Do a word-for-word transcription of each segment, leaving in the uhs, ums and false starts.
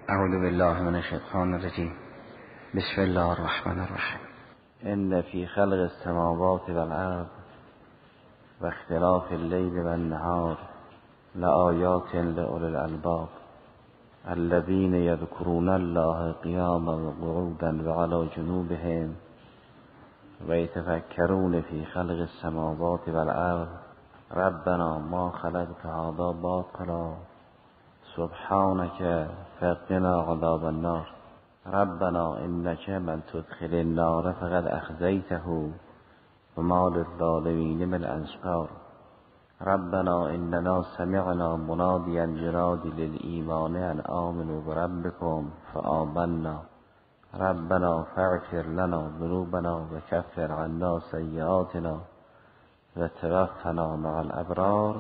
اعوذ بالله من الشیطان الرجیم. بسم الله الرحمن الرحیم. ان فی خلق السماوات والارض و اختلاف اللیل والنهار لآیات لأولی الالباب الذین یذکرون الله قیاما وقعودا وعلی جنوبهم و یتفکرون فی خلق السماوات والارض ربنا ما خلقت هذا باطلا سبحانك فقنا عذاب النار ربنا انك من تدخل النار فقد اخزيته وما للظالمين من انصار ربنا اننا سمعنا مناديا ينادي للإيمان ان آمنوا بربكم فآمنا ربنا فاغفر لنا ذنوبنا وكفر عنا سيئاتنا وتوفنا مع الابرار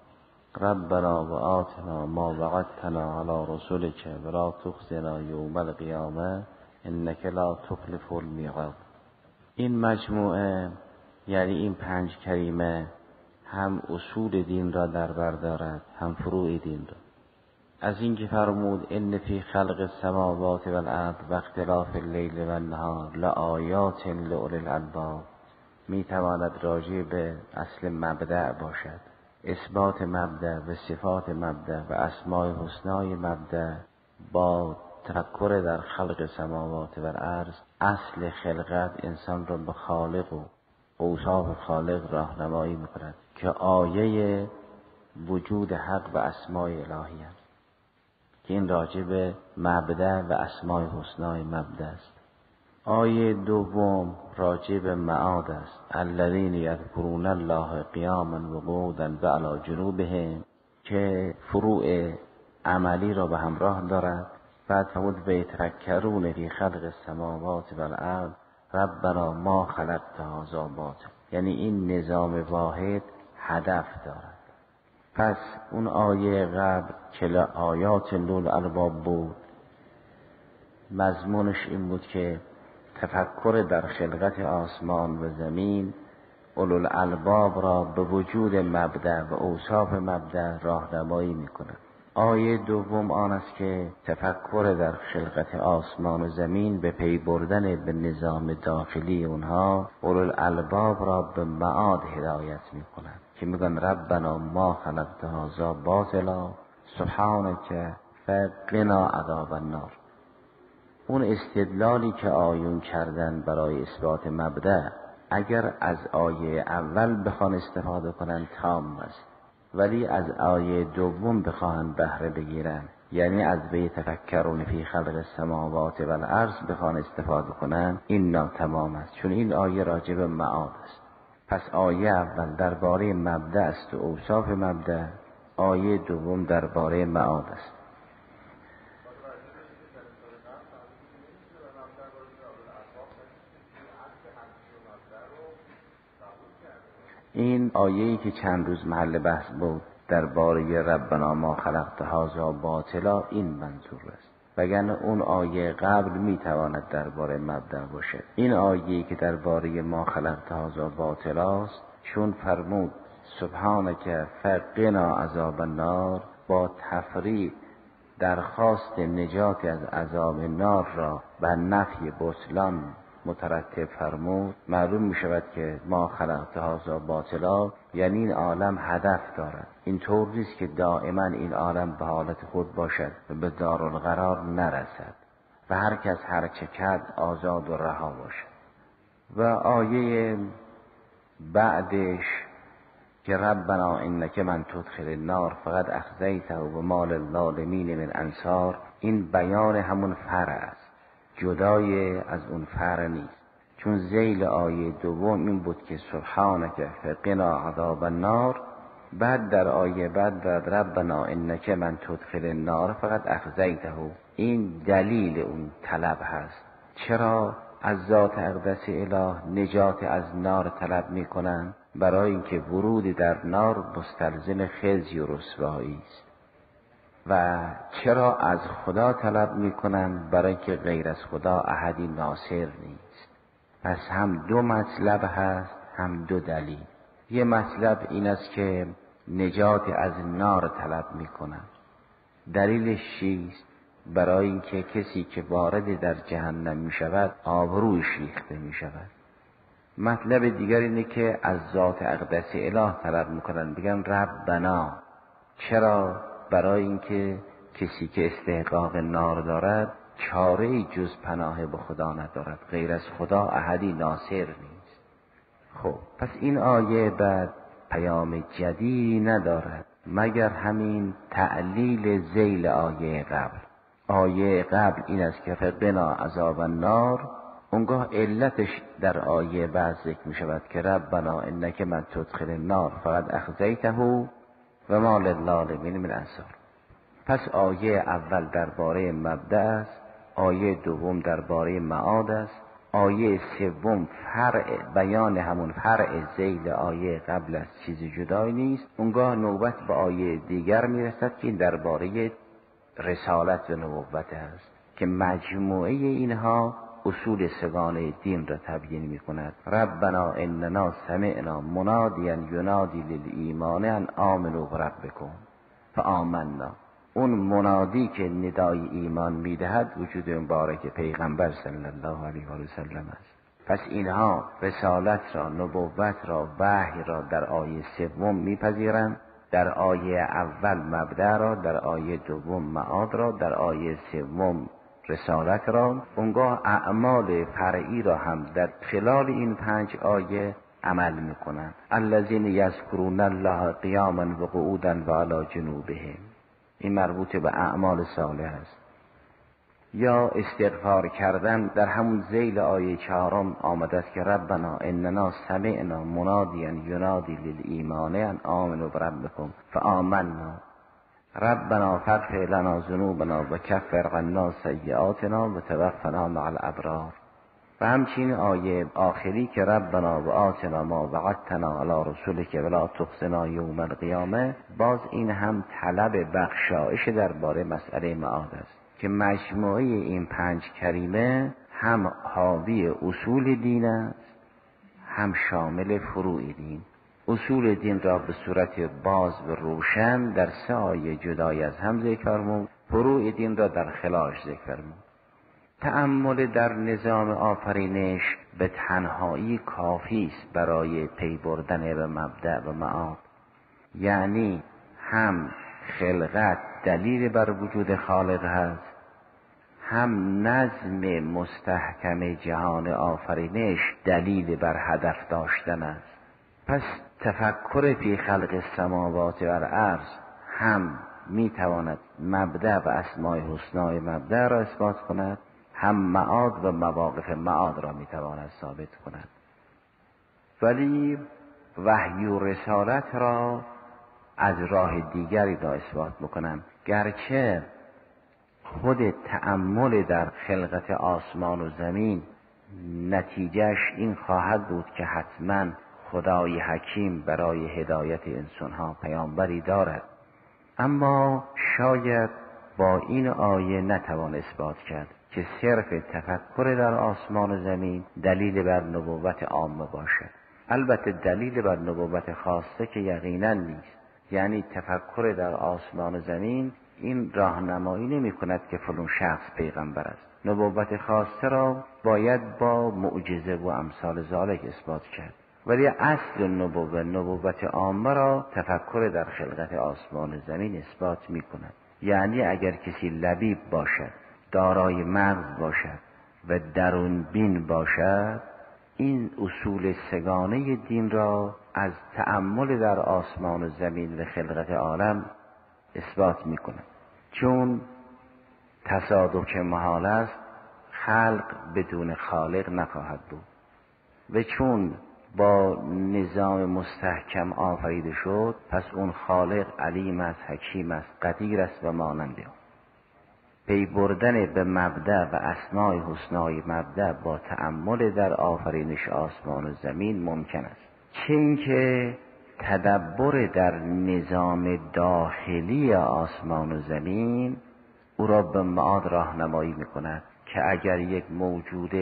ربنا وآتنا ما وعدتنا على رسولك ولا تخزنا یوم القیامه انك لا تخلف المیعاد. این مجموعه یعنی این پنج کریمه هم اصول دین را در بر دارد هم فروع دین را. از این که فرمود ان فی خلق السماوات والارض و اختلاف اللیل والنهار لآیات لأولی الالباب می تواند راجع به اصل مبدأ باشد، اثبات مبدأ و صفات مبدأ و اسماء حسنای مبدأ با تفکر در خلق سماوات و الارض. اصل خلقت انسان را به خالق و اوصاف خالق راهنمایی میکند که آیه وجود حق و اسماء الهی است که این راجع به مبدأ و اسماء حسنای مبدأ است. آیه دوم راجع به معاد است. الذین یذکرون الله قیاما و قعودا و علی جنوبهم که فروع عملی را به همراه دارد. بعد فرمود و یتفکرون فی خلق السماوات والارض ربنا ما خلقت هذا باطلا، یعنی این نظام واحد هدف دارد. پس اون آیه قبل که آیات لول الباب بود، مضمونش این بود که تفکر در خلقت آسمان و زمین اولو الالباب را به وجود مبدأ و اوصاف مبدأ راهنمایی می‌کند. آیه دوم آن است که تفکر در خلقت آسمان و زمین به پی بردن به نظام داخلی اونها اولو الالباب را به معاد هدایت می‌کند که میگن ربنا ما خلقت هذا باطلا سبحانك فقنا عذاب النار. اون استدلالی که آیون کردن برای اثبات مبدأ اگر از آیه اول بخوان استفاده کنن تام است، ولی از آیه دوم بخواهن بهره بگیرن، یعنی از به تفکرون فی خلق السماوات والارض بخوان استفاده کنن، این ناتمام است، چون این آیه راجع به معاد است. پس آیه اول درباره مبدأ است و اوصاف مبدأ، آیه دوم درباره معاد است. این آیه‌ای که چند روز محل بحث بود درباره ربنا ما خلقت هذا باطلا این منظور است، وگرنه اون آیه قبل میتواند درباره مبدأ باشد. این آیه‌ای که درباره ما خلقت هذا باطلا است، چون فرمود سبحانك فقنا عذاب النار، با تفریع درخواست نجات از عذاب نار را بر نفی بطلان مترتب فرمود، معلوم می شود که ما خلقت هذا باطلا یعنی این عالم هدف دارد. این طور نیست که دائما این عالم به حالت خود باشد و به دارالقرار نرسد و هر کس هر چه کرد آزاد و رها باشد. و آیه بعدش که ربنا انک من تدخل النار فقد اخزیته و ما للظالمین من انصار، این بیان همون فرع است، جدای از اون فرع نیست. چون ذیل آیه دوم این بود که سبحانك فقنا عذاب النار، بعد در آیه بعد بعد ربنا انک من تدخل النار فقط اخزیته، این دلیل اون طلب هست. چرا از ذات اقدس اله نجات از نار طلب میکنن؟ برای اینکه ورود در نار مستلزم خزی و رسوایی است. و چرا از خدا طلب میکنن؟ برای که غیر از خدا احدی ناصر نیست. پس هم دو مطلب هست هم دو دلیل. یه مطلب این است که نجات از نار طلب میکنن. دلیلش چیست؟ برای اینکه کسی که وارد در جهنم می شود آبرویش ریخته می شود. مطلب دیگر اینه که از ذات اقدس اله طلب میکنن، بگن ربنا. چرا؟ برای اینکه کسی که استحقاق نار دارد چاره‌ای جز پناه به خدا ندارد، غیر از خدا احدی ناصر نیست. خب پس این آیه بعد پیام جدی ندارد مگر همین تعلیل ذیل آیه قبل. آیه قبل این است که فقنا عذاب النار، اونگاه علتش در آیه بعد ذکر می شود که ربنا انک من تدخل النار فقد اخزیته و ما للظالمین من انصار. پس آیه اول درباره مبدأ است، آیه دوم درباره معاد است، آیه سوم فرع بیان همون فرع ذیل آیه قبل از چیزی جدای نیست. اونگاه نوبت به آیه دیگر می رسد که این درباره رسالت و نبوت است که مجموعه اینها اصول سگانه دین را تبیین می کند. ربنا اننا سمعنا منادیا ینادی للایمان ان آمنوا بربکم فآمنا. اون منادی که ندای ایمان می دهد وجود مبارک پیغمبر صلی الله علیه و سلم است. پس اینها رسالت را، نبوت را، وحی را در آیه سوم می پذیرند، در آیه اول مبدأ را، در آیه دوم معاد را، در آیه سوم رسالت را. اونگاه اعمال فرعی را هم در خلال این پنج آیه عمل میکنند. الذین یذکرون الله قیاما و قعودا و علی جنوبهم، این مربوط به اعمال صالح است. یا استغفار کردن در همون ذیل آیه چهارم آمده است که ربنا اننا سمعنا منادیا ینادی للایمان ان آمنوا بربکم فآمنا ربنا فاغفر لنا ذنوبنا و کفر عنا سیئاتنا و توفنا مع الابرار. و همچنین آیه آخری که ربنا و آتنا ما وعدتنا علی رسولک ولا تخزنا یوم القیامه، باز این هم طلب بخشایش درباره مسئله معاد است که مجموعه این پنج کریمه هم حاوی اصول دین است هم شامل فروع دین. اصول دین را به صورت باز و روشن در سه آیه جدای از هم ذکر فرمود، فروع دین را در خلالش ذکر فرمود. تأمل در نظام آفرینش به تنهایی کافی است برای پی بردن به مبدأ و معاد. یعنی هم خلقت دلیل بر وجود خالق هست، هم نظم مستحکم جهان آفرینش دلیل بر هدف داشتن است. پس تفکر فی خلق السماوات و الارض هم میتواند مبدأ و اسماء حسنای مبدأ را اثبات کند، هم معاد و مواقف معاد را میتواند ثابت کند. ولی وحی و رسالت را از راه دیگری را اثبات میکنند، گرچه خود تأمل در خلقت آسمان و زمین نتیجهش این خواهد بود که حتما خدای حکیم برای هدایت انسانها پیامبری دارد، اما شاید با این آیه نتوان اثبات کرد که صرف تفکر در آسمان و زمین دلیل بر نبوت عامه باشد. البته دلیل بر نبوت خاصه که یقینا نیست، یعنی تفکر در آسمان و زمین این راهنمایی نمی کند که فلان شخص پیغمبر است. نبوت خاصه را باید با معجزه و امثال ذالک اثبات کرد، ولی اصل نبوت نبوت عامه را تفکر در خلقت آسمان و زمین اثبات می کند. یعنی اگر کسی لبیب باشد، دارای مغز باشد و درون بین باشد، این اصول سگانه دین را از تأمل در آسمان و زمین و خلقت عالم اثبات می کند. چون تصادف که محال است، خلق بدون خالق نخواهد بود، و چون با نظام مستحکم آفریده شد، پس اون خالق علیم است، حکیم است، قدیر است و ماننده. پی بردن به مبدأ و اسماء حسنای مبدأ با تأمل در آفرینش آسمان و زمین ممکن است. چه اینکه تدبر در نظام داخلی آسمان و زمین او را به معاد راهنمایی میکند که اگر یک موجود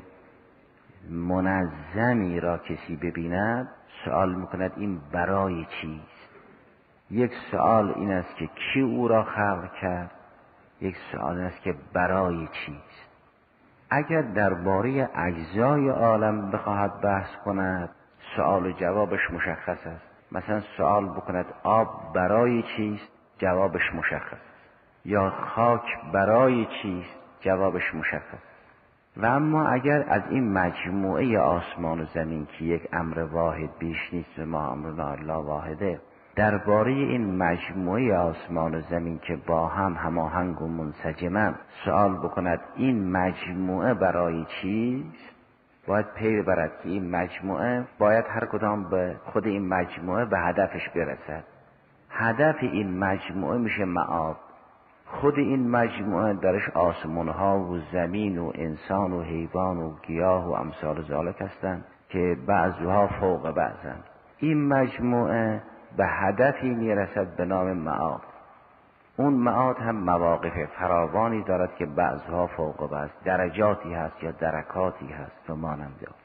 منظمی را کسی ببیند، سوال میکند این برای چیست؟ یک سوال این است که کی او را خلق کرد، یک سوال است که برای چیست. اگر درباره اجزای عالم بخواهد بحث کند، سوال و جوابش مشخص است. مثلا سوال بکند آب برای چیست، جوابش مشخص است. یا خاک برای چیست، جوابش مشخص است. و اما اگر از این مجموعه آسمان و زمین که یک امر واحد بیش نیست و ما امرنا الله واحده، درباره این مجموعه آسمان و زمین که با هم هماهنگ و منسجمن سوال بکند این مجموعه برای چیست، باید پی ببرد که این مجموعه باید هر کدام به خود این مجموعه به هدفش برسد. هدف این مجموعه میشه معاد. خود این مجموعه درش آسمانها و زمین و انسان و حیوان و گیاه و امثال ذالک هستند که بعضها فوق بعضند. این مجموعه به هدفی میرسد به نام معاد. اون معاد هم مواقف فراوانی دارد که بعضها فوق بعض، درجاتی هست یا درکاتی هست و مانند آن.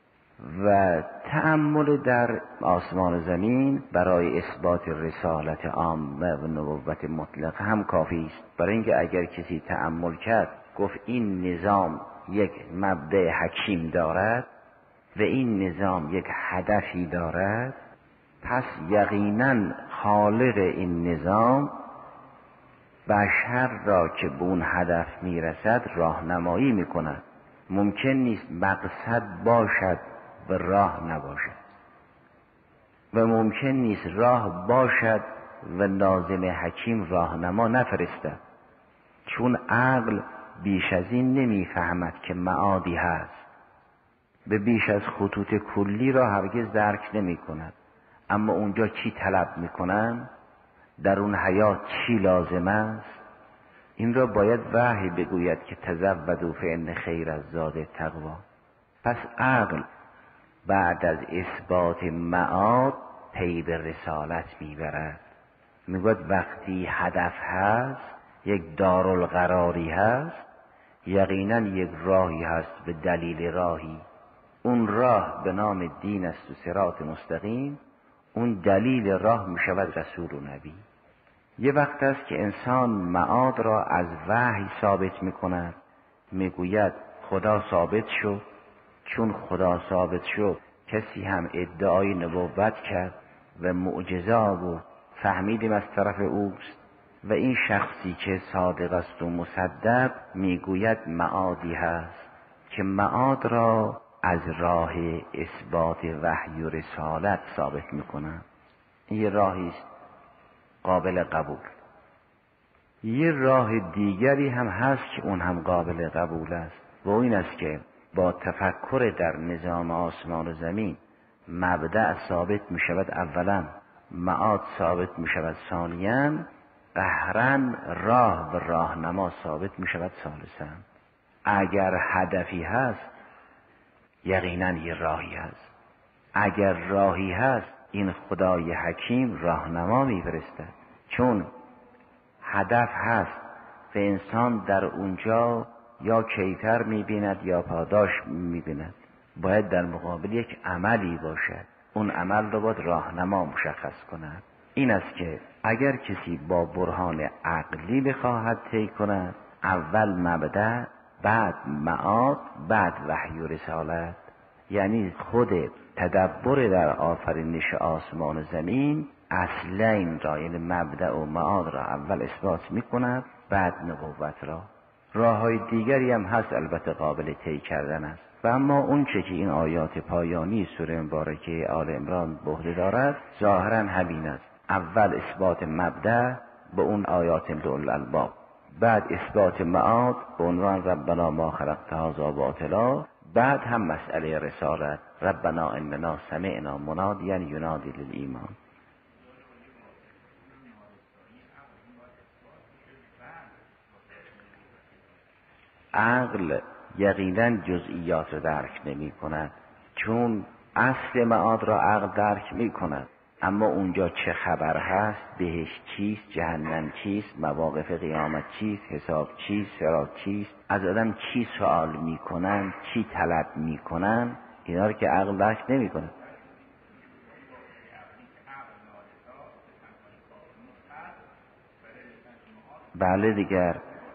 و تأمل در آسمان و زمین برای اثبات رسالت عامه و نبوت مطلق هم کافی است. برای اینکه اگر کسی تأمل کرد گفت این نظام یک مبدأ حکیم دارد و این نظام یک هدفی دارد، پس یقیناً خالق این نظام بشر را که به اون هدف میرسد راهنمایی میکند. ممکن نیست مقصد باشد و راه نباشد و ممکن نیست راه باشد و ناظم حکیم راهنما نفرستد، چون عقل بیش از این نمیفهمد که معادی هست. به بیش از خطوط کلی را هرگز درک نمی کند. اما اونجا چی طلب میکنن، در اون حیات چی لازم است، این را باید وحی بگوید که تزودوا فإن خیر الزاد تقوا. پس عقل بعد از اثبات معاد پی به رسالت میبرد. میگوید وقتی هدف هست، یک دارالقراری هست، یقینا یک راهی هست به دلیل راهی. اون راه به نام دین است و صراط مستقیم. اون دلیل راه میشود رسول و نبی. یه وقت است که انسان معاد را از وحی ثابت میکند، میگوید خدا ثابت شد. چون خدا ثابت شد کسی هم ادعای نبوت کرد و معجزه و فهمیدیم از طرف اوست و این شخصی که صادق است و مصدق میگوید معادی هست که معاد را از راه اثبات وحی و رسالت ثابت میکنند. این یه راهی است قابل قبول. یه راه دیگری هم هست که اون هم قابل قبول است و این است که با تفکر در نظام آسمان و زمین مبدأ ثابت می شود اولا، معاد ثابت می شود ثانیاً، قهرن راه و راهنما ثابت می شود ثالثاً. اگر هدفی هست یقیناً یه راهی هست. اگر راهی هست این خدای حکیم راهنما می فرستد. چون هدف هست و انسان در اونجا یا کیفر می بیند یا پاداش می بیند، باید در مقابل یک عملی باشد. اون عمل رو باید راهنما مشخص کند. این است که اگر کسی با برهان عقلی بخواهد طی کند، اول مبدأ، بعد معاد، بعد وحی و رسالت، یعنی خود تدبر در آفرینش آسمان و زمین اصلین را، یعنی مبدأ و معاد را اول اثبات می کند، بعد نبوت را. راه های دیگری هم هست البته قابل طی کردن است و اما اون چه که این آیات پایانی سوره مبارکه آل عمران به عهده دارد ظاهرا همین است. اول اثبات مبدأ به اون آیات اولو الالباب، بعد اثبات معاد به عنوان ربنا ما خلقت هذا باطلا، بعد هم مسئله رسالت ربنا اننا سمعنا منادیا ینادی للایمان. عقل یقینا جزئیات را درک نمی کند، چون اصل معاد را عقل درک می کند، اما اونجا چه خبر هست، بهشت چیست، جهنم چیست، مواقف قیامت چیست، حساب چیست، صراط چیست، از آدم چی سوال می کنن، چی طلب می کنن، اینا رو که عقل درک نمی کند. بله دیگر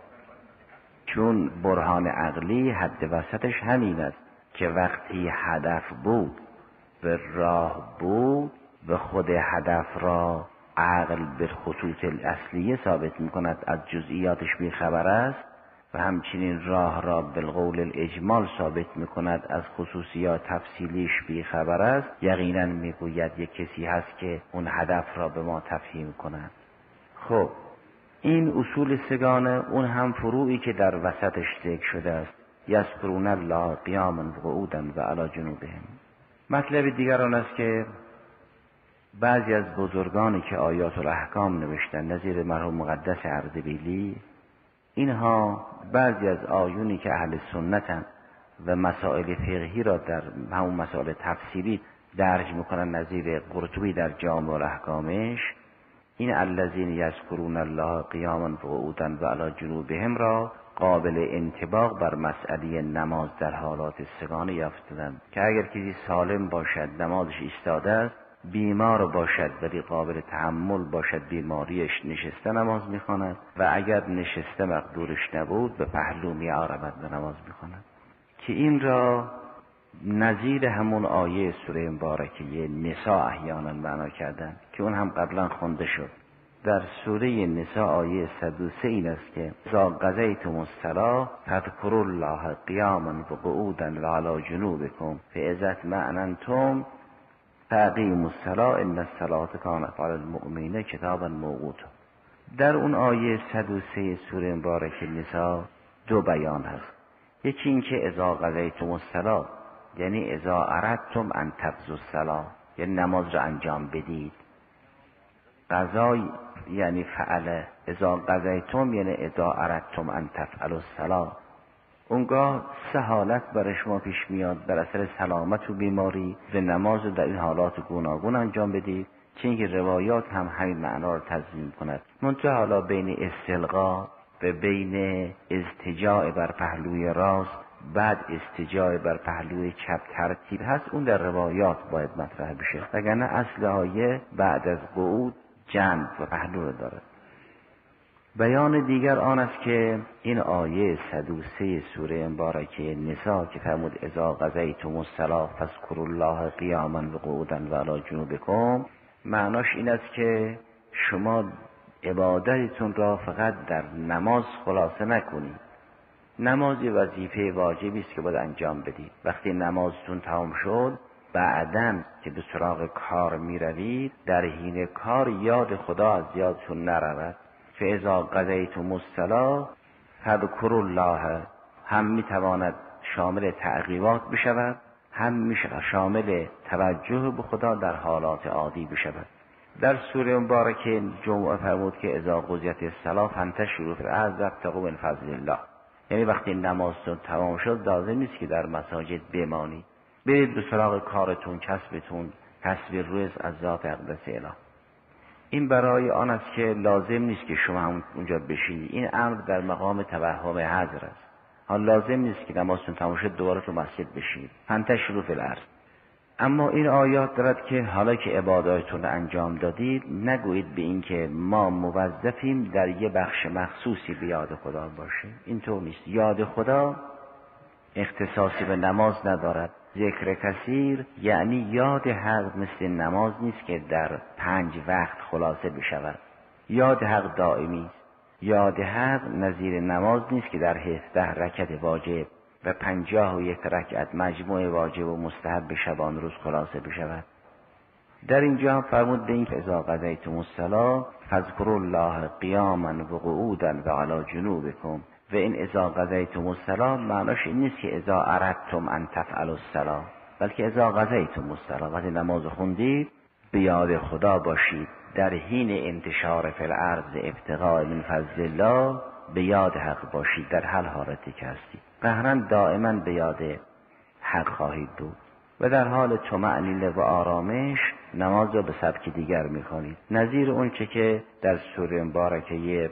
چون برهان عقلی حد وسطش همین است که وقتی هدف بود به راه بود به خود هدف را عقل به خطوط الاصلیه ثابت می کند، از جزئیاتش بیخبر است و همچنین راه را بالقول الاجمال ثابت می کند، از خصوصیات تفصیلیش بیخبر است. یقینا می گوید یک کسی هست که اون هدف را به ما تفهیم کند. خب این اصول سگانه اون هم فروعی که در وسطش ذکر شده است، یذکرون الله قیاما و قعودا و علی جنوبهم. مطلب دیگر آن است که بعضی از بزرگانی که آیات الاحکام نوشتن نظیر مرحوم مقدس اردبیلی، اینها بعضی از آیونی که اهل سنتن و مسائل فقهی را در همون مسائل تفسیری درج میکنن نظیر قرطبی در جامع الاحکامش، این الذین یذکرون الله قیاما و قعودا و علی جنوبهم را قابل انطباق بر مسئله نماز در حالات سگانه یافتند که اگر کسی سالم باشد نمازش ایستاده است، بیمار باشد ولی قابل تحمل باشد بیماریش، نشسته نماز میخواند و اگر نشسته مقدورش نبود به پهلو میآرد و نماز میخواند، که این را نظیر همون آیه سوره مبارکه نساء احیانا معنا کردن که اون هم قبلا خوانده شد. در سوره نساء آیه صد و سه این است که اذا قضیتم الصلاة فاذکروا الله قیاما و قعودا و علی جنوبکم فاذا اطمأننتم فاقیموا الصلاة ان الصلاة کانت علی المؤمنین کتابا موقوتا. در اون آیه صد و سه سوره مبارکه نساء دو بیان هست. یکی این که اذا قضیتم الصلاة یعنی اذا اردتم ان تقضوا الصلاة، یعنی نماز را انجام بدید. قضا یعنی فعله، اذا قضیتم یعنی اذا اردتم ان تفعلوا الصلاة. اونگاه سه حالت برای شما پیش میاد در اثر سلامت و بیماری و نماز رو در این حالات گوناگون انجام بدید، چه اینکه روایات هم همین معنا رو تضمین کند. منتها حالا بین استلقا و بین استجاع بر پهلوی راست بعد استجاع بر پهلوی چپ ترتیب هست، اون در روایات باید مطرح بشه، وگرنه اصل آیه بعد از قعود جنب و پهلو رو داره. بیان دیگر آن است که این آیه صد و سه سوره مبارکه نساء که فرمود اذا قضیتم الصلاة فاذکروا الله قیاما و قعودا و علی جنوبکم، معناش این است که شما عبادتتون را فقط در نماز خلاصه نکنید. نماز وظیفه واجبی است که باید انجام بدید. وقتی نمازتون تمام شد بعداً که به سراغ کار می روید، در حین کار یاد خدا از یادتون نرود. فاذا قضیتم الصلاة فاذکروا الله هم می تواند شامل تعقیبات بشود، هم می شامل توجه به خدا در حالات عادی بشود. در سوره مبارکه جمعه فرمود که اذا قضیت الصلاة فانتشروا فی الارض وابتغوا من فضل الله، یعنی وقتی نمازتون تمام شد لازم نیست که در مساجد بمانید، برید به سراغ کارتون، کسبتون، کسب رزق از ذات اقدس اله. این برای آن است که لازم نیست که شما اونجا بشینید. این امر در مقام توهم حضر است. حال لازم نیست که نمازتون تمام شد دوباره تو مسجد بشینید. فانتشروا فی الارض. اما این آیات دارد که حالا که عباداتتون رو انجام دادید نگویید به این که ما موظفیم در یه بخش مخصوصی به یاد خدا باشیم. اینطور نیست. یاد خدا اختصاصی به نماز ندارد. ذکر کثیر یعنی یاد حق مثل نماز نیست که در پنج وقت خلاصه بشود. یاد حق دائمی است. یاد حق نظیر نماز نیست که در هفده رکعت واجب و پنجاه و یک رکعت مجموع واجب و مستحب به شبان روز خلاصه بشود. در اینجا فرمود به این که اذا قضیتم الصلاة فاذکروا الله قیاما و قعودا و علی جنوبکم، و این اذا قضیتم الصلاة معناش این نیست که اذا اردتم ان تفعلوا الصلاة، بلکه اذا قضیتم الصلاة وقتی نماز خوندید به یاد خدا باشید، در حین انتشار فی الارض ابتغاء من فضل الله به یاد حق باشید در هر حالتی که هستید. قهرا دائما به یاد حق خواهید بود و در حال طمأنینه و آرامش نماز را به سبک دیگر میخوانید، نظیر اون چه که در سوره مبارکه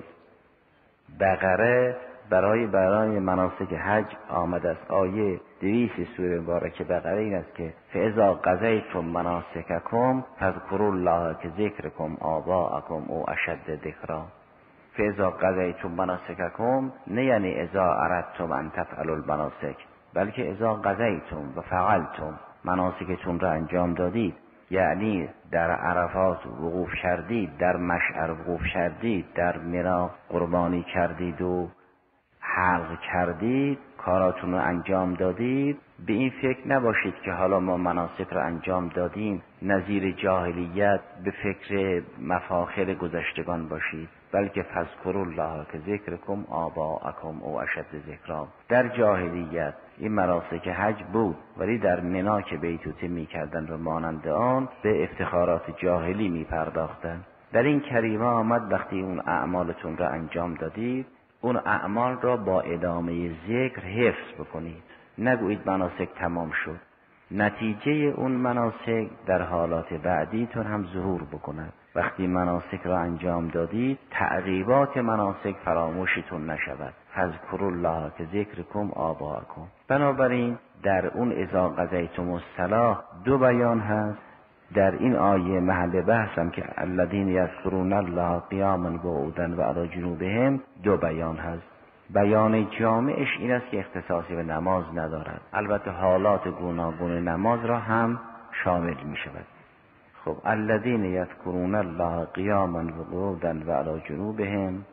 بقره برای برای مناسک حج آمده است. آیه دویست سوره مبارکه بقره این است که فاذا قضیتم مناسککم فاذکروا الله که ذکرکم آباءکم او اشد ذکرا. فاذا قضیتم مناسککم نه یعنی اذا اردتم ان تفعلوا المناسک، بلکه اذا قضیتم و فعلتم مناسکتون را انجام دادید، یعنی در عرفات وقوف کردید، در مشعر وقوف کردید، در منی قربانی کردید و حلق کردید، کاراتون رو انجام دادید، به این فکر نباشید که حالا ما مناسک رو انجام دادیم نظیر جاهلیت به فکر مفاخر گذشتگان باشید، بلکه فذکروا الله که ذکرکم آباءکم او اشد ذکرا. در جاهلیت این مناسک حج بود، ولی در منا که بیتوته میکردن و مانند آن به افتخارات جاهلی میپرداختن. در این کریمه آمد وقتی اون اعمالتون را انجام دادید، اون اعمال را با ادامه ذکر حفظ بکنید، نگویید مناسک تمام شد. نتیجه اون مناسک در حالات بعدیتون هم ظهور بکند. وقتی مناسک را انجام دادید تعقیبات مناسک فراموشتون نشود. فذکروا الله که ذکرکم آباءکم. بنابراین در اون اذا قضیتم الصلاة دو بیان هست. در این آیه محل بحثم که الذین یذکرون الله قیاما و قعودا و علی جنوبهم دو بیان هست. بیان جامعش این است که اختصاصی به نماز ندارد، البته حالات گوناگون نماز را هم شامل می شود. خب الذین یذکرون الله قیاما و قعودا و علی جنوبهم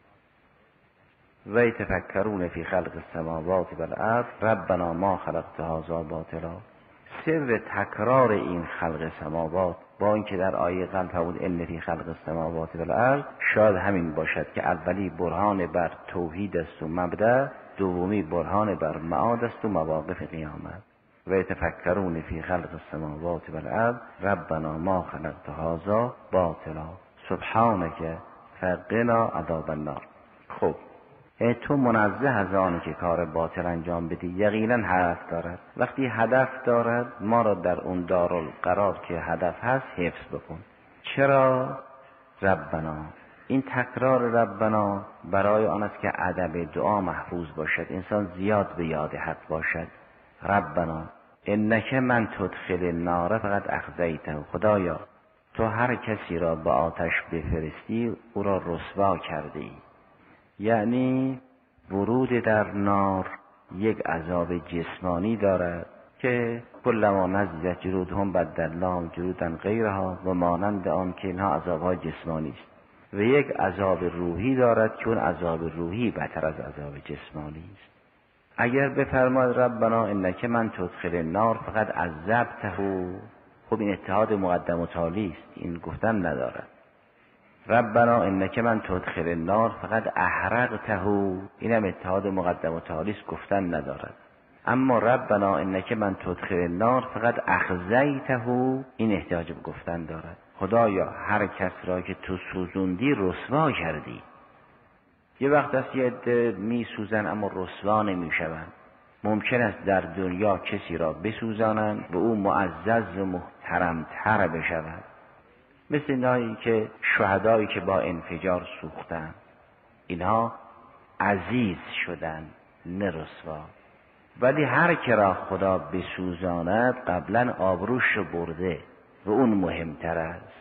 و یتفکرون فی خلق السماوات و الارض ربنا ما خلقت هذا باطلا. سر تکرار این خلق سماوات با اینکه در آیه قبل فرمود ان فی خلق السماوات و الارض، شاید همین باشد که اولی برهان بر توحید است و مبدأ، دومی برهان بر معاد است و مواقف قیامت. و یتفکرون فی خلق السماوات و الارض ربنا ما خلقت هذا باطلا سبحانک فقنا عذاب النار. خب تو منزه از آنی که کار باطل انجام بدی، یقینا هدف دارد. وقتی هدف دارد ما را در اون دارالقرار که هدف هست حفظ بکن. چرا؟ ربنا، این تکرار ربنا برای آن است که ادب دعا محفوظ باشد، انسان زیاد به یاد حق باشد. ربنا انک من تدخل النار فقط اخزیته. خدایا تو هر کسی را به آتش بفرستی او را رسوا کرده ای. یعنی ورود در نار یک عذاب جسمانی دارد که کلما نضجت جلودهم بدلناهم جلودا غیرها و مانند آن که اینها عذابهای جسمانی است، و یک عذاب روحی دارد که اون عذاب روحی بهتر از عذاب جسمانی است. اگر بفرماید ربنا انک من تدخل النار فقط عذبته، خب این اتحاد مقدم و تالی است، این گفتن ندارد. ربنا انک من تدخل النار فقط احرقته، اینم اتحاد مقدم و تالی است، گفتن ندارد. اما ربنا انک من تدخل النار فقط اخزیته، این احتیاج به گفتن دارد. خدایا هر کس را که تو سوزوندی رسوا کردی. یه وقت است یه عده می سوزن اما رسوا نمی شوند. ممکن است در دنیا کسی را بسوزانند و او معزز و محترمتر بشود، مثل اینایی که شهدایی که با انفجار سوختن، اینها عزیز شدن نه رسوا. ولی هر که را خدا بسوزاند قبلا آبروش برده و اون مهمتر است.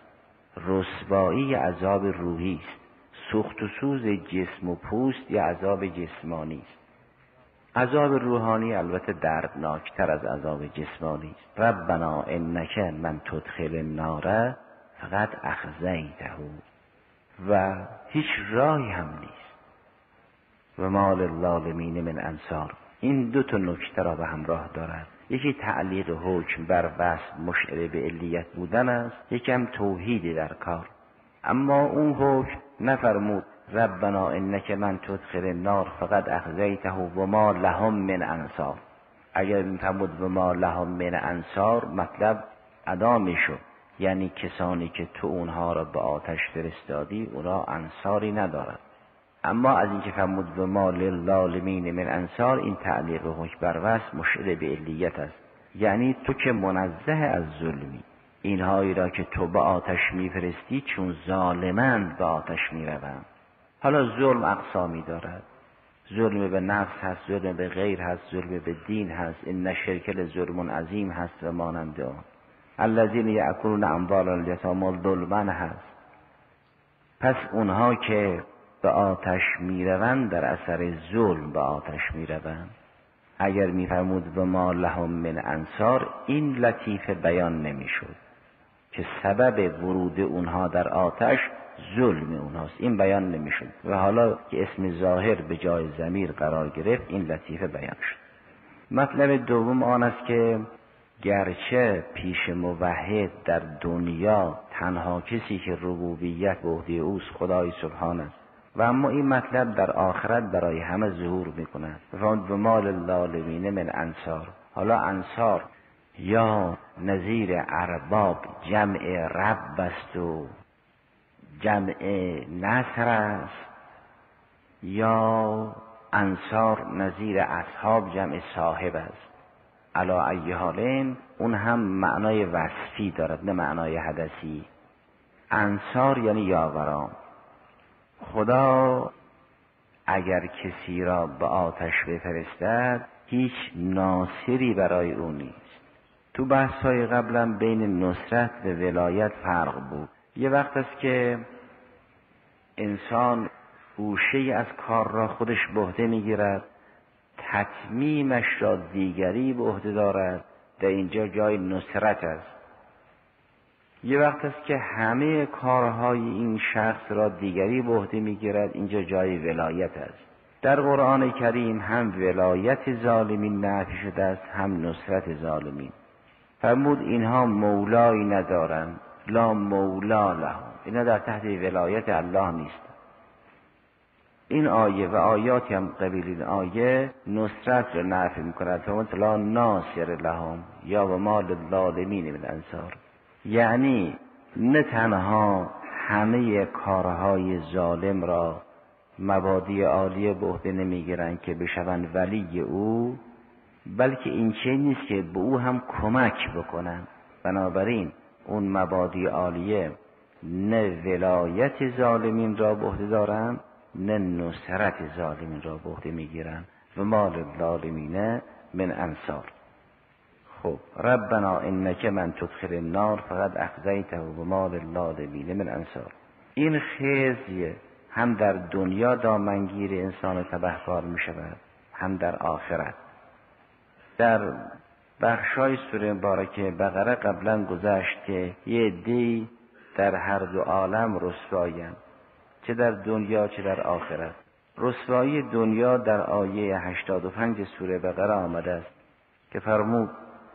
رسوایی عذاب روحی است، سوخت و سوز جسم و پوست یا عذاب جسمانی است. عذاب روحانی البته دردناکتر از عذاب جسمانی است. ربنا انک من تدخل النار فقط اخزیته، و هیچ راهی هم نیست. و ما للظالمین من انصار. این دو تا نکته را به همراه دارد. یکی تعلیق حکم بر وصف مشعر به علیت بودن است، یکی هم توحید در کار. اما اون حکم نفرمود ربنا انک من تدخل النار فقط اخزیته و ما لهم من انصار. اگر میفرمود و ما لهم من انصار مطلب ادا میشد، یعنی کسانی که تو اونها را به آتش فرستادی اونا انصاری ندارد. اما از اینکه فرمود و ما للظالمین من انصار، این تعلیق حکم بر وصف مشعر به علیت است، یعنی تو که منزه از ظلمی، اینهایی را که تو به آتش میفرستی چون ظالمند به آتش میروند. حالا ظلم اقسامی دارد، ظلم به نفس هست، ظلم به غیر هست، ظلم به دین هست، این شرک ظلم عظیم هست و مانند آن. الذین یأکلون اموال الیتامی ظلما هست. پس اونها که به آتش میروند در اثر ظلم به آتش میروند. اگر میفرمود و ما لهم من انصار، این لطیفه بیان نمیشد که سبب ورود اونها در آتش ظلم اونهاست، این بیان نمیشد و حالا که اسم ظاهر به جای ضمیر قرار گرفت این لطیفه بیان شد. مطلب دوم آن است که گرچه پیش موحد در دنیا تنها کسی که ربوبیت به عهده اوست خدای سبحان است و اما این مطلب در آخرت برای همه ظهور میکند. فرمود و مال للعالمین من انصار. حالا انصار یا نظیر ارباب جمع رب است و جمع نصر است، یا انصار نظیر اصحاب جمع صاحب است. علی ای حالین اون هم معنای وصفی دارد نه معنای حدثی. انصار یعنی یاوران. خدا اگر کسی را به آتش بفرستد هیچ ناصری برای او نیست. تو بحث‌های قبلا بین نصرت و ولایت فرق بود. یه وقت است که انسان گوشه‌ای از کار را خودش به عهده می‌گیرد، تتمیمش را دیگری به عهده دارد، در اینجا جای نصرت است. یه وقت است که همه کارهای این شخص را دیگری به عهده می‌گیرد، اینجا جای ولایت است. در قرآن کریم هم ولایت ظالمین نفی شده است هم نصرت ظالمین. فرمود اینها مولایی ندارند، لا مولا لهم، اینا در تحت ولایت الله نیست. این آیه و آیاتی هم قبیل این آیه نصرت را نفی می‌کند. فرمود لا ناصر لهم یا و مال للظالمین من انصار، یعنی نه تنها همه کارهای ظالم را مبادی عالیه به عهده نمیگیرند که بشوند ولی او، بلکه این چه نیست که به او هم کمک بکنند. بنابراین اون مبادی عالیه نه ولایت ظالمین را به عهده دارند نه نصرت ظالمین را به عهده میگیرند. و مال الظالمین من انصار. خب ربنا انک من تدخل النار فقد اخزیته و مال الظالمین من انصار. این خزی هم در دنیا دامنگیر انسان تبهکار می شود هم در آخرت. در بخشای سوره مبارکه بقره قبلا گذشت که یه عده‌ای در هر دو عالم رسوایند، چه در دنیا چه در آخرت. رسوایی دنیا در آیه هشتاد و پنج سوره بقره آمده است که فرمود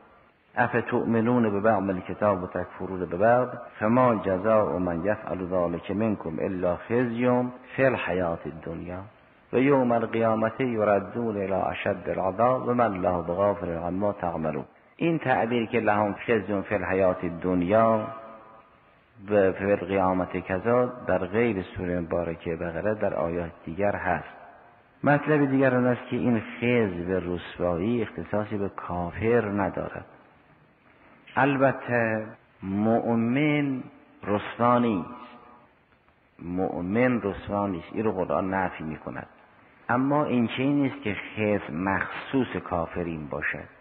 افتؤمنون ببعض الکتاب و تکفرون ببعض فما جزاء من یفعل ذلک منکم الا خزی فی الحیاة الدنیا و یوم القیامة یردون الی اشد العذاب و ما الله بغافل عما تعملون. این تعبیر که لهم خزی فی الحیاة الدنیا و فی القیامة کذا در غیر سوره مبارکه بقره در آیات دیگر هست. مطلب دیگر آن است که این خزی و رسوایی اختصاصی به کافر ندارد. البته مؤمن رسوا نیست، مؤمن رسوا نیست، این رو قرآن نفی می کند. اما این چه نیست که خزی مخصوص کافرین باشد.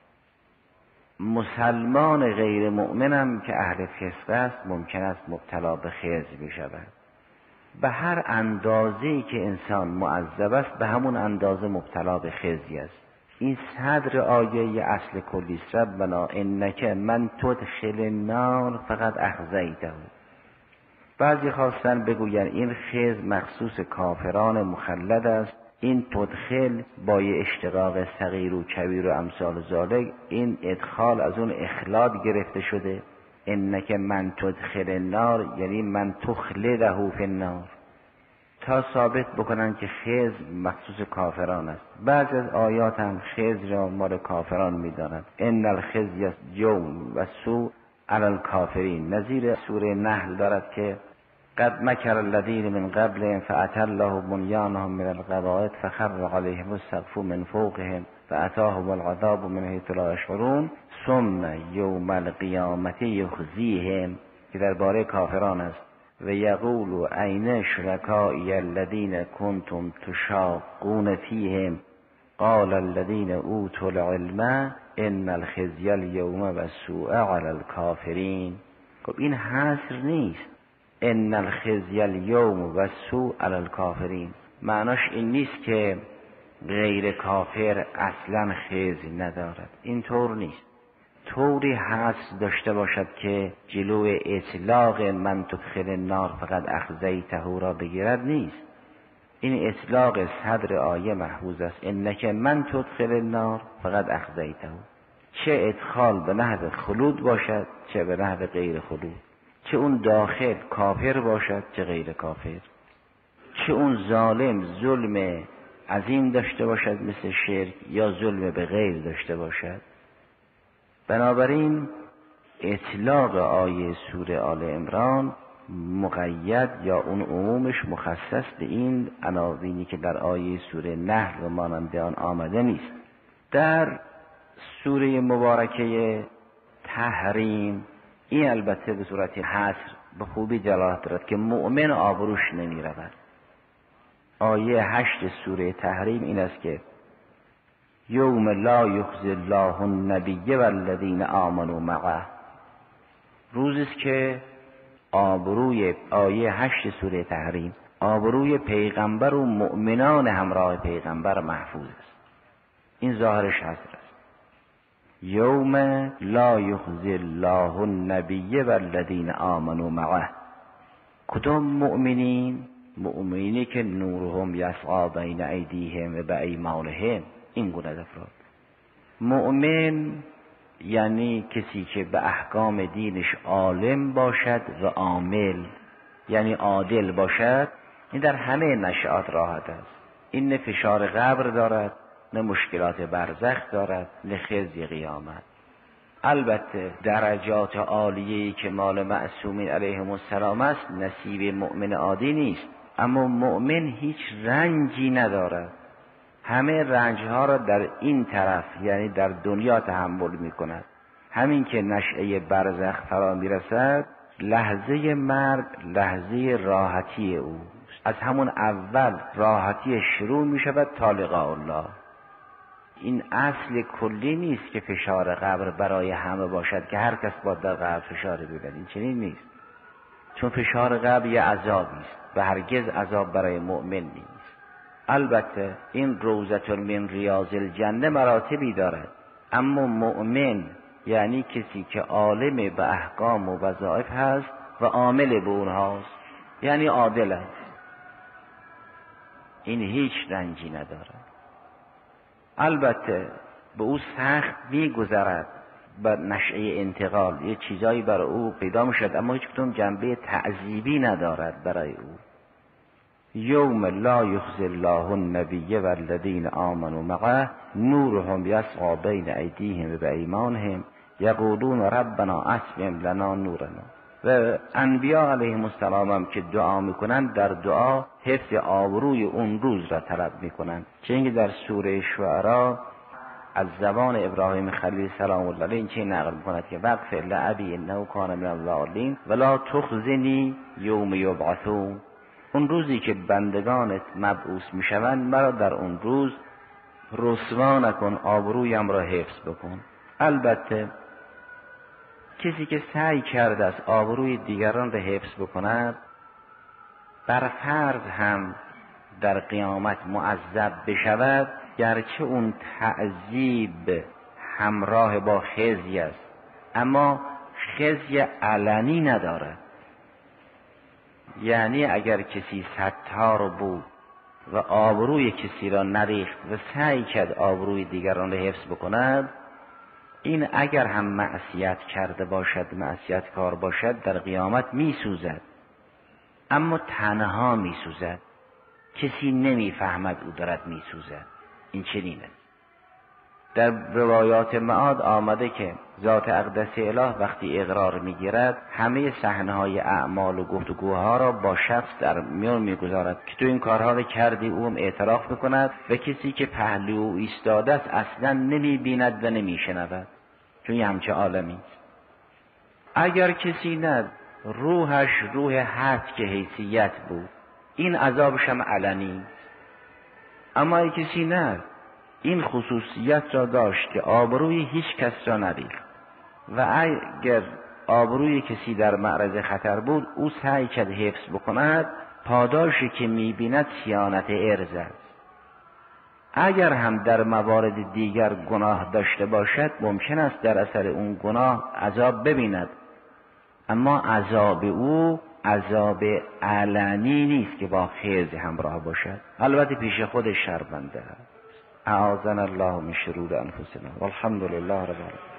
مسلمان غیر مؤمنم که اهل فسق است ممکن است مبتلا به خزی بشود. به هر اندازه‌ای که انسان معذب است به همون اندازه مبتلا به خزی است. این صدر آیه اصل کلی است. ربنا انک من تدخل النار فقط اخزیته. بعضی خواستن بگوین این خز مخصوص کافران مخلد است، این تدخل با یه اشتقاق صغیر و کبیر و امثال ذالک، این ادخال از اون اخلاد گرفته شده. انک من تدخل النار یعنی من تخلده فی النار، تا ثابت بکنن که خز مخصوص کافران است. بعض از آیات هم خز را مال کافران می‌دانند. ان الخزی یوم و سوء علی الکافرین. نظیر سوره نحل دارد که قد مکر الذین من قبلهم فأتی الله بنیانهم من القواعد فخر علیهم السقف من فوقهم فأتاهم العذاب من حیث لا یشعرون ثم یوم القیامة یخزیهم، که درباره کافران است. و یقول این شرکایی الذین کنتم تشاقون فیهم قال الذین اوتوا العلم ان الخزی اليوم والسوء علی الکافرین. خب این حصر نیست، ان الخزي اليوم و سوء علی الکافرین. معناش این نیست که غیر کافر اصلا خزی ندارد، اینطور نیست. طوری هست داشته باشد که جلو اطلاق من تدخل النار فقط اخزیته را بگیرد نیست. این اطلاق صدر آیه محفوظ است، انک من تدخل النار فقط اخزیته، چه ادخال به نحو خلود باشد چه به نحو غیر خلود، چه اون داخل کافر باشد چه غیر کافر، چه اون ظالم ظلم عظیم داشته باشد مثل شرک یا ظلم به غیر داشته باشد. بنابراین اطلاق آیه سوره آل عمران مقید یا اون عمومش مخصص به این عناوینی که در آیه سوره نحل و مانند آن آمده نیست. در سوره مبارکه تحریم این البته به صورت حصر به خوبی دلالت دارد که مؤمن آبروش نمی رود. آیه هشت سوره تحریم این است که یوم لا یخزی الله النبی والذین آمنوا معه، روزی است که آبروی آیه هشت سوره تحریم آبروی پیغمبر و مؤمنان همراه پیغمبر محفوظ است. این ظاهرش هست است. یوم لا یخزی الله النبی والذین آمنوا معه. کدام مؤمنین؟ مؤمنینی که نورهم یسعی بین ایدیهم و بایمانهم، این گونه افراد. مؤمن یعنی کسی که به احکام دینش عالم باشد و عامل، یعنی عادل باشد. این در همه نشأت راحت است. این نه فشار قبر دارد، نه مشکلات برزخ دارد، نه خزی قیامت. البته درجات عالیه‌ای که مال معصومین علیهم السلام است نصیب مؤمن عادی نیست، اما مؤمن هیچ رنجی ندارد. همه رنجها را در این طرف یعنی در دنیا تحمل می کند. همین که نشأه برزخ فرا می رسد، لحظه مرگ لحظه راحتی اوست. از همون اول راحتی شروع می شود تا لقاء الله. این اصل کلی نیست که فشار قبر برای همه باشد که هر کس باید در قبر فشار ببرد. این چنین نیست، چون فشار قبر یه عذابی است و هرگز عذاب برای مؤمن نیست. البته این روضة من ریاض الجنه مراتبی دارد، اما مؤمن یعنی کسی که عالم به احکام و وظایف هست و عامل به اونهاست، یعنی عادل است. این هیچ رنجی ندارد. البته به او سخت میگذرد بر نشأه انتقال، یه چیزایی برای او پیدا میشد، اما هیچ کدوم جنبه تعذیبی ندارد برای او. یوم لا یخزی الله النبی والذین آمنوا معه نورهم یسعی بین ایدیهم و بایمانهم یقولون ربنا اتمم لنا نورنا. و انبیا علیهم السلام هم که دعا میکنند در دعا حفظ آبروی اون روز را طلب میکنند، چه اینکه در سوره شعراء از زبان ابراهیم خلیل سلام الله علیه این چه نقل میکند که وقف لعبی انه کان من الضالین ولا تخزنی یوم یبعثون. اون روزی که بندگانت مبعوث میشوند مرا در اون روز رسوا نکن، آبرویم را حفظ بکن. البته کسی که سعی کرده است آبروی دیگران را حفظ بکند، بر فرض هم در قیامت معذب بشود، گرچه اون تعذیب همراه با خزی است، اما خزی علنی ندارد. یعنی اگر کسی ستار بود و آبروی کسی را نریخت و سعی کرد آبروی دیگران را حفظ بکند، این اگر هم معصیت کرده باشد، معصیت کار باشد، در قیامت می سوزد، اما تنها می سوزد، کسی نمی فهمد او دارد می سوزد. این چنین است. در روایات معاد آمده که ذات اقدس اله وقتی اقرار می گیرد همه صحنه‌های اعمال و گفتگوها را با شخص در میان می گذارد که تو این کارها را کردی، او هم اعتراف بکند و کسی که پهلو او ایستاده است اصلا نمی بیند و نمی شنود، چون یه همچه عالمی است. اگر کسی نه روحش روح حد که حیثیت بود، این عذابش هم علنی است. اما اگر کسی نه این خصوصیت را داشت که آبروی هیچ کس را نریخت و اگر آبروی کسی در معرض خطر بود، او سعی کرد حفظ بکند، پاداشی که میبیند صیانت عرض است. اگر هم در موارد دیگر گناه داشته باشد، ممکن است در اثر اون گناه عذاب ببیند، اما عذاب او عذاب علنی نیست که با خزی همراه باشد، البته پیش خودش شرمنده است. اعاذنا الله من شرور انفسنا والحمد لله رب العالمین.